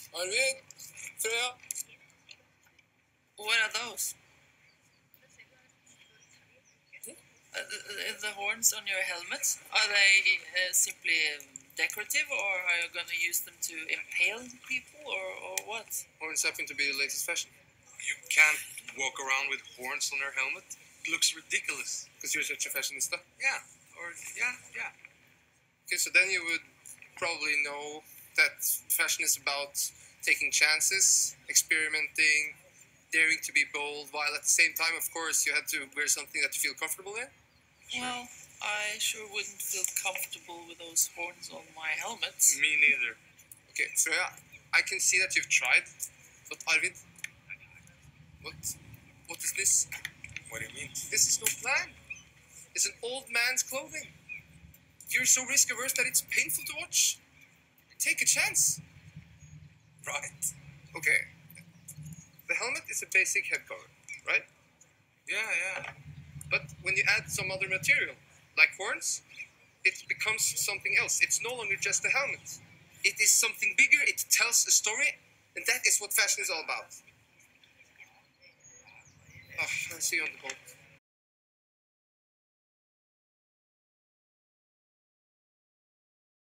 Arvid, Freya. What are those? The horns on your helmets, are they simply decorative, or are you going to use them to impale people, or what? Horns happen to be the latest fashion. You can't walk around with horns on your helmet. It looks ridiculous. Because you're such a fashionista. Yeah, or yeah. Okay, so then you would probably know that fashion is about taking chances, experimenting, daring to be bold, while at the same time, of course, you had to wear something that you feel comfortable in. Well, I sure wouldn't feel comfortable with those horns on my helmets. Me neither. Okay, so yeah, I can see that you've tried, but Arvid, what is this? What do you mean? This is no plan. It's an old man's clothing. You're so risk-averse that it's painful to watch. Take a chance. Right. Okay. The helmet is a basic head cover, right? Yeah. But when you add some other material, like horns, it becomes something else. It's no longer just a helmet. It is something bigger, it tells a story, and that is what fashion is all about. Oh, I'll see you on the boat.